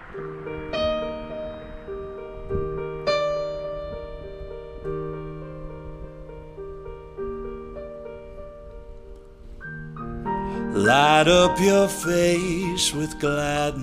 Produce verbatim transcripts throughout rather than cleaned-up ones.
Light up your face with gladness,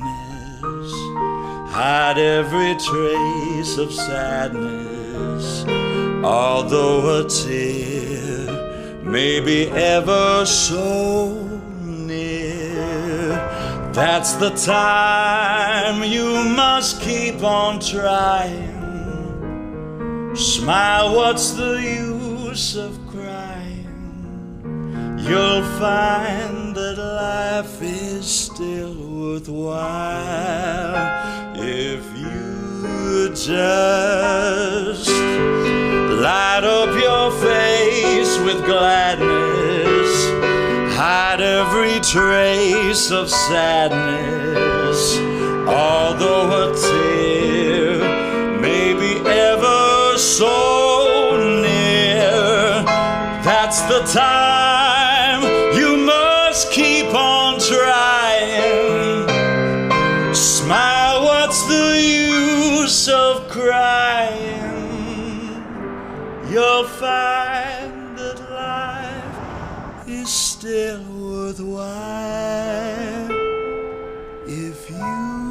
hide every trace of sadness, although a tear may be ever so near. That's the time you must keep on trying. Smile, what's the use of crying? You'll find that life is still worthwhile if you just light up your face with gladness, hide every trace of sadness, although a tear may be ever so near. That's the time you must keep on trying. Smile, what's the use of crying? You'll find that life is still worthwhile if you